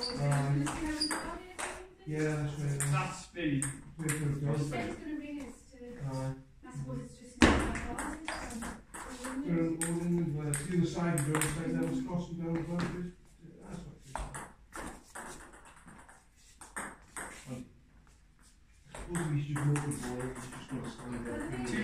Yeah, that's right. That's really Frustrating. That's going to bring us to. I suppose it's just not All in the other side of the road, like that was crossing down the road. That's not too bad. I suppose we should move the ball, it's just going to stand there.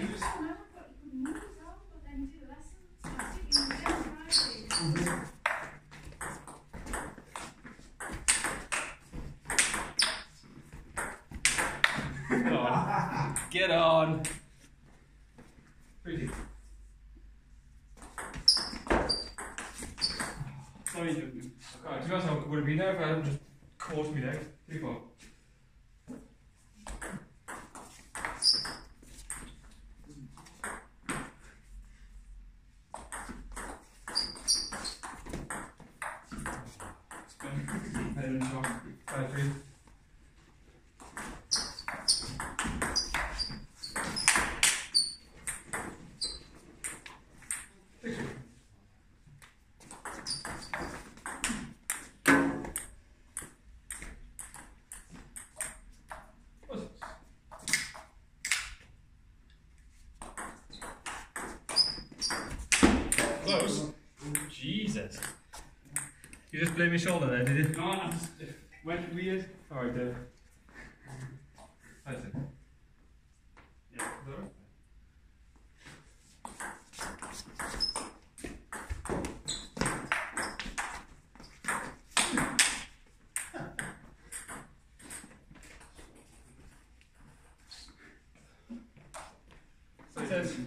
Get on. Pretty. Sorry, okay, to be honest, I would have been there if I hadn't just caught me there. Too far. Better than shot. 5-3. Close. Jesus. You just blame your shoulder there, did you? No, I just went weird. Alright, I think. Yeah, is that right? So it says.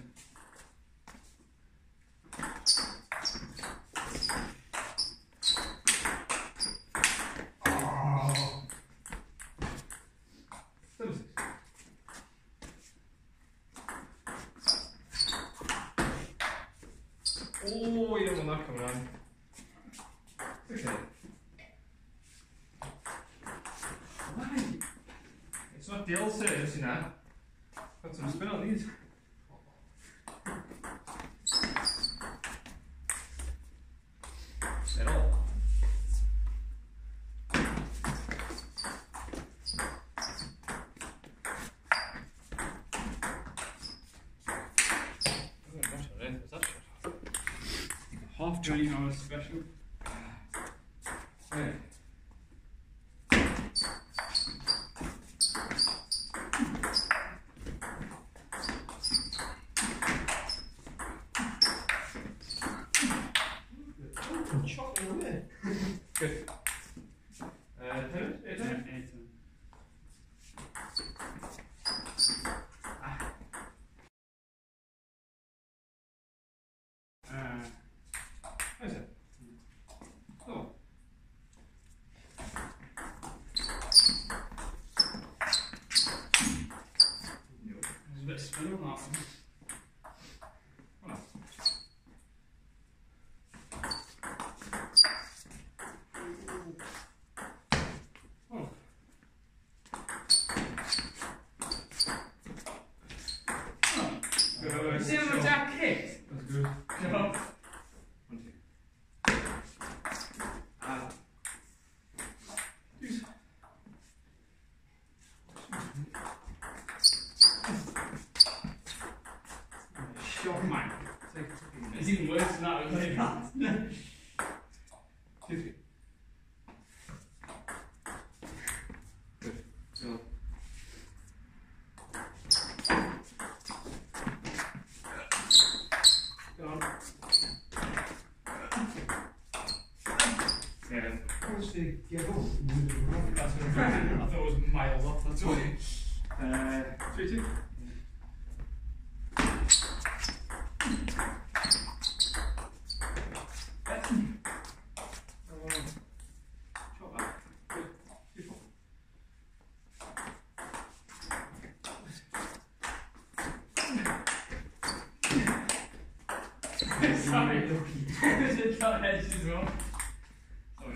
Oh, you don't want that coming on. Okay. Why? It's not the old service, you know. Got some spin on these. At all. Half Johnny Hours special. Okay. Chopping away. Good. 10? 8? Is it? Oh. There's a bit of spin on that one. Oh. Oh. Good. See how much that kicked? That's good. Get up. Shock man. It's even worse than that, isn't it? 2, 3. Good. Go. Go on. Yeah. Once they get home, That's what I thought it was miles off, that's all. 3, 2. Sorry, just got edges as well. Sorry.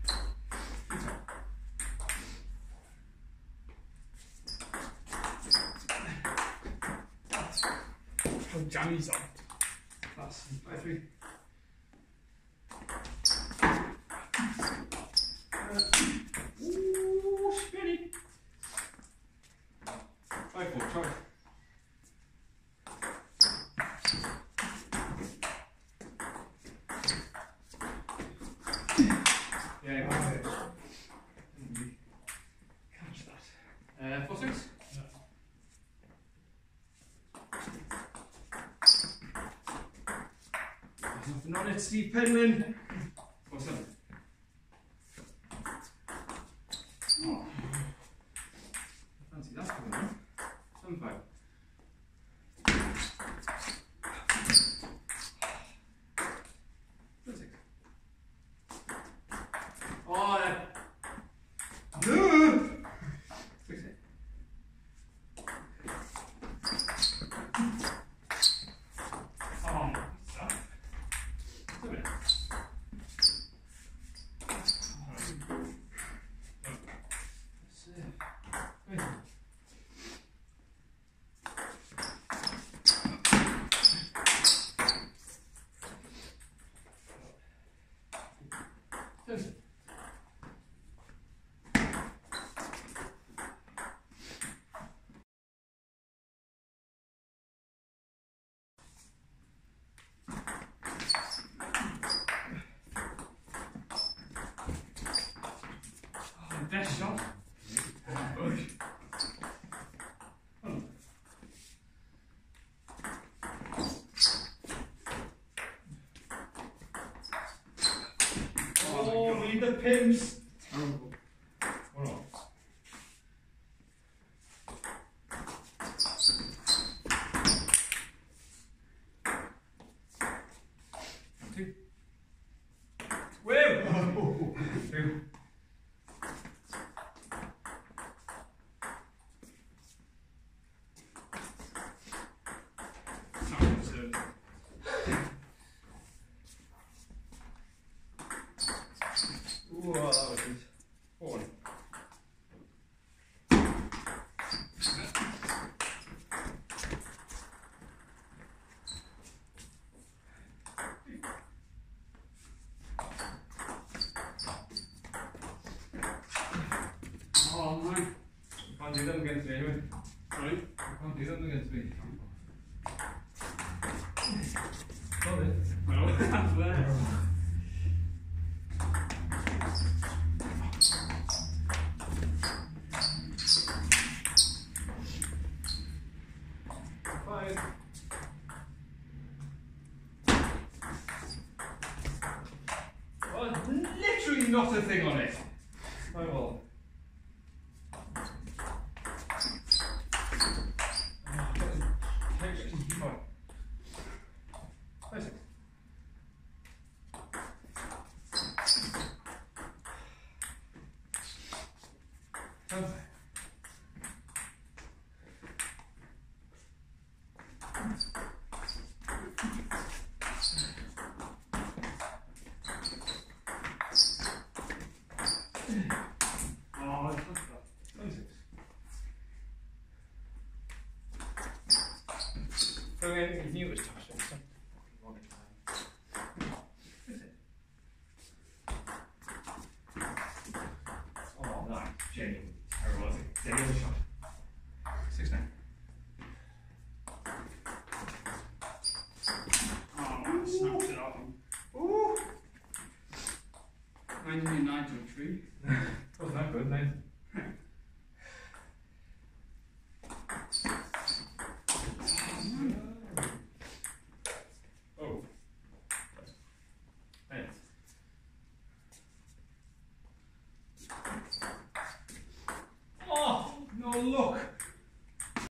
Oh, jammies on. That's 5-3. Yeah, Okay. catch that. 4 6. There's nothing on it, Steve Penman. 4 7. Oh. Fancy that's coming on. 7 5. Oh, no! 6 8. Oh, what's that? 7 8. Best shot. Oh, read the pins. Terrible. What on? Two. Whoa! Two. Ooh, that was good. 4 1. Oh man, you can't do them against me anyway. Sorry? You can't do them against me. Got it. Well, that's there. Well, literally not a thing on it. Oh well. You knew it was tough, so something wrong at the time. Is it? Oh, no, genuinely terrible, was it? Any other shot? 6 9. Oh, snapped it off. Ooh! 9 to 3. Wasn't that good, Nathan?